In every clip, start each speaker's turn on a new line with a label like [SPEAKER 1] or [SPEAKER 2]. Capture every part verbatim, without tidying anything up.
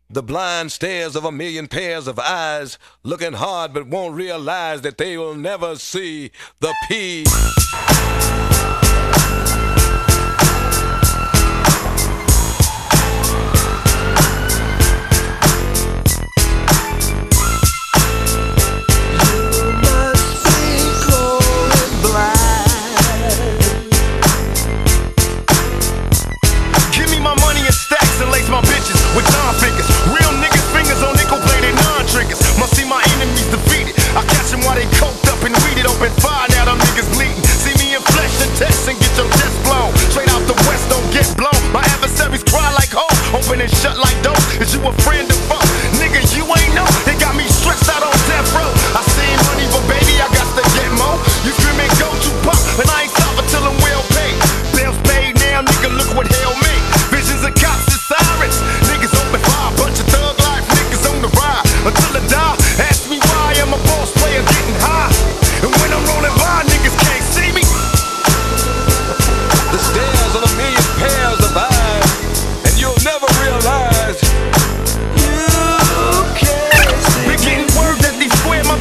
[SPEAKER 1] The blind stares of a million pairs of eyes, looking hard but won't realize that they will never see the P.
[SPEAKER 2] My bitches with time figures, real niggas fingers on nickel plated non-triggers. Must see my enemies defeated. I catch them while they coked up and weeded. Open fire, now them niggas bleeding. See me in flesh and test and get your chest blown. Straight out the west, don't get blown. My adversaries cry like ho, open and shut like dope. Is you a friend of foe? Nigga, you ain't know. They got me stretched out on death row. I seen money, but baby, I got to get more. You screaming go to pop, and I ain't stopping till I'm well paid. Bills paid now, nigga, look what hell made. Visions of cops and sirens. Niggas open fire, bunch of thug life niggas on the ride. Until I die, ask me why I'm a boss player getting high. And when I'm rolling by, niggas can't see me.
[SPEAKER 1] The stares of a million pairs of eyes, and you'll never realize you can't see.
[SPEAKER 2] We're getting word that these square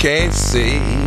[SPEAKER 1] can't see.